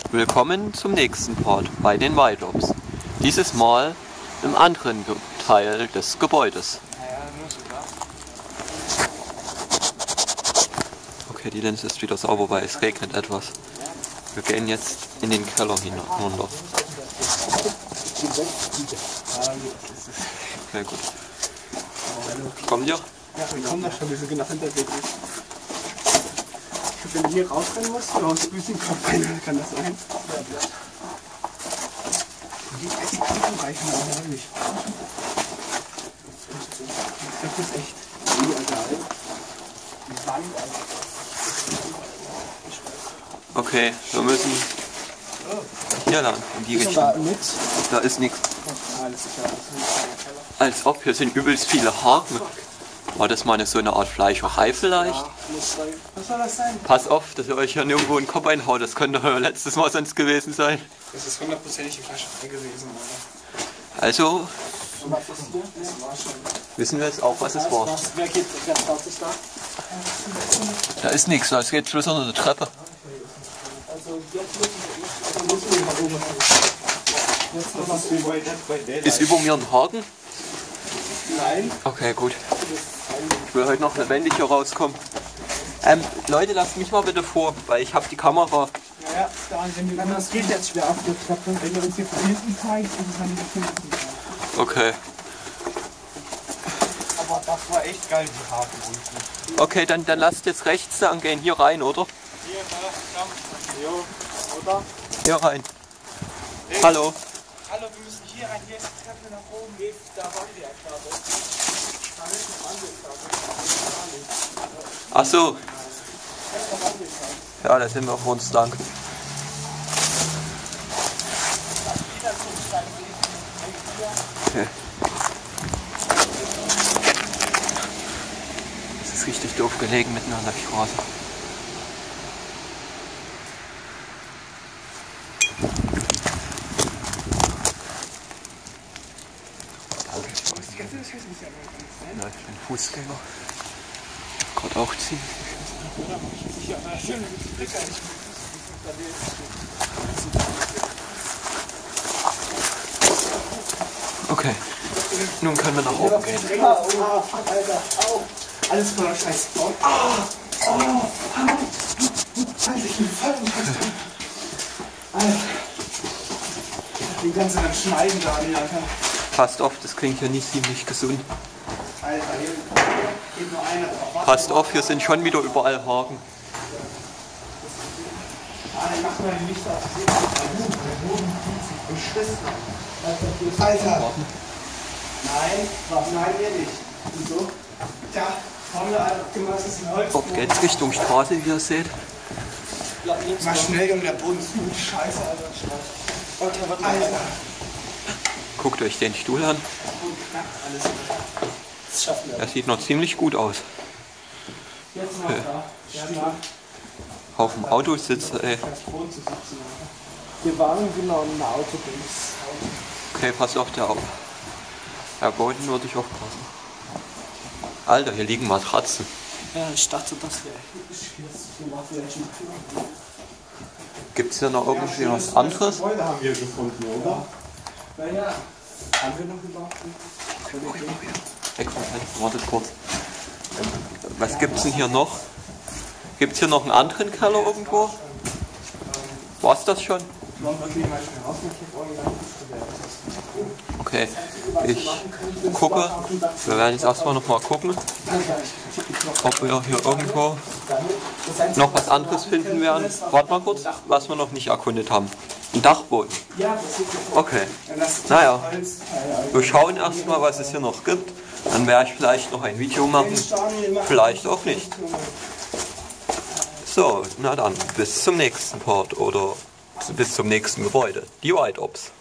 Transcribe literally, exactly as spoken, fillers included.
Willkommen zum nächsten Part bei den White Ops. Dieses Mal im anderen Teil des Gebäudes. Okay, die Linse ist wieder sauber, weil es regnet etwas. Wir gehen jetzt in den Keller hinunter. Okay, gut. Kommt ihr? Ja, wir kommen da schon, wir sind genau hinter dir. Wenn du hier rausrennen musst, du haust Füße in den Kopf rein, kann das sein? Die Eiskuchen reichen aber nicht. Ich glaube, das ist echt. Die Alter, die Wand, Okay, wir müssen hier lang, in die Richtung. da nichts? Da ist nichts. Alles sicher. Als ob, hier sind übelst viele Haken. War das mal eine, so eine Art Fleischerei vielleicht? Was soll das sein? Pass auf, dass ihr euch hier nirgendwo in den Kopf einhaut. Das könnte euer letztes Mal sonst gewesen sein. Das ist hundertprozentig die Fleischerei gewesen, oder? Also Und was ist hier? Das war schon. wissen wir jetzt auch, was es war. Was, wer geht, wer traut sich da? Da ist nichts, da geht bloß unter der Treppe. Also jetzt müssen wir mal oben. Jetzt noch was über Ist über mir ein Haken? Nein. Okay, gut. Ich will heute noch lebendig hier rauskommen. Ähm, Leute, lasst mich mal bitte vor, weil ich habe die Kamera. Ja, ja, wenn du, das geht jetzt schwer auf der Treppe. Wenn du uns hier von hinten zeigst, ist es dann nicht hinten. Okay. Aber das war echt geil, die Haken unten. Okay, dann, dann lasst jetzt rechts lang gehen, hier rein, oder? Hier, da, komm. Jo, oder? Hier rein. Hallo. Hallo, wir müssen hier rein. Hier ist die Treppe nach oben. Geht, da waren wir ja gerade. Da hinten waren wir gerade. Ach so. Ja, da sind wir auf uns lang. Okay. Das ist richtig doof gelegen mitten an der Straße. Ja, ich bin Fußgänger. Gerade auch ziehen. Okay, nun können wir nach oben gehen. Oh, oh, fuck, Alter. Au. Alles voller Scheiß. Oh, oh, Alter, ich bin voll im Scheiß. Alter. Den ganzen Tag schneiden da, Alter. Passt auf, das klingt hier nicht ziemlich gesund. Alter, hier geht nur einer drauf. Passt auf, hier sind schon wieder überall Haken. Ah, ich mach mal die Lichter auf. Der Boden fühlt sich beschissen. Alter. Nein, was? Nein, wir nicht. Wieso? Tja, haben wir einfach gemacht, das ist ein Holz. Dort geht's Richtung Straße, wie ihr seht. Mach schnell, Junge, der Boden ist gut. Scheiße, Alter. Alter, warte mal. Alter. Guckt euch den Stuhl an. Das schaffen wir. Er sieht noch ziemlich gut aus. Jetzt noch da. Ja, na. Haufen Autositze, ey. Wir waren genau in einer Autobus. Okay, pass auf, der auf. Herr Boden, würde ich aufpassen. Alter, hier liegen Matratzen. Ja, ich dachte, das wäre hier. Gibt's hier noch irgendwie was anderes? Gebäude haben wir gefunden, oder? Naja, haben wir noch überhaupt Hey, komm, halt, wartet kurz. Ähm, was gibt's denn hier noch? Gibt's hier noch einen anderen Keller irgendwo? War's das schon? Okay, ich gucke. Wir werden jetzt erstmal noch mal gucken, ob wir hier irgendwo noch was anderes finden werden. Warte mal kurz, was wir noch nicht erkundet haben. Ein Dachboden. Okay. Naja, wir schauen erstmal, was es hier noch gibt. Dann werde ich vielleicht noch ein Video machen. Vielleicht auch nicht. So, na dann, bis zum nächsten Part oder bis zum nächsten Gebäude. Die White Ops.